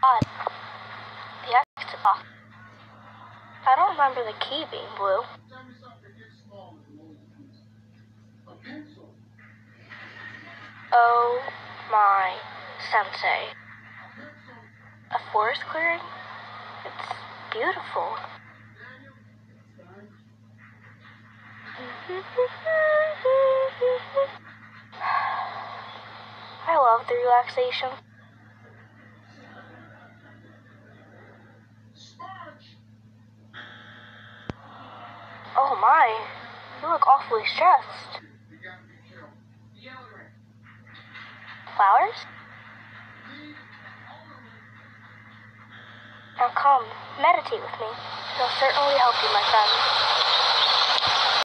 Odd. The exit lock. I don't remember the key being blue. Oh my sensei. A forest clearing? It's beautiful. I love the relaxation. Oh my, you look awfully stressed. Flowers? Now come, meditate with me. It'll certainly help you, my friend.